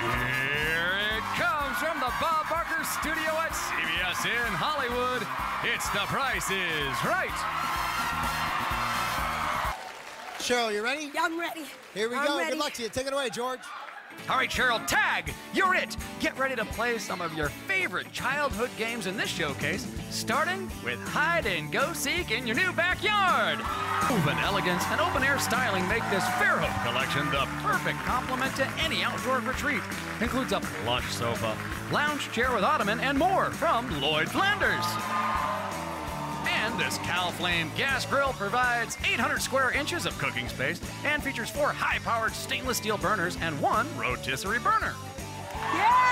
Here it comes from the Bob Barker studio at CBS in Hollywood. It's The Price is Right. Cheryl, you ready? I'm ready. Here we go. Good luck to you. Take it away, George. All right, Cheryl, tag. You're it. Get ready to play some of your favorite childhood games in this showcase, starting with hide and go seek in your new backyard. Woven elegance and open-air styling make this Fairhope collection the perfect complement to any outdoor retreat. Includes a plush sofa, lounge chair with ottoman, and more from Lloyd Flanders. And this Cal Flame gas grill provides 800 square inches of cooking space and features 4 high-powered stainless steel burners and 1 rotisserie burner. Yeah!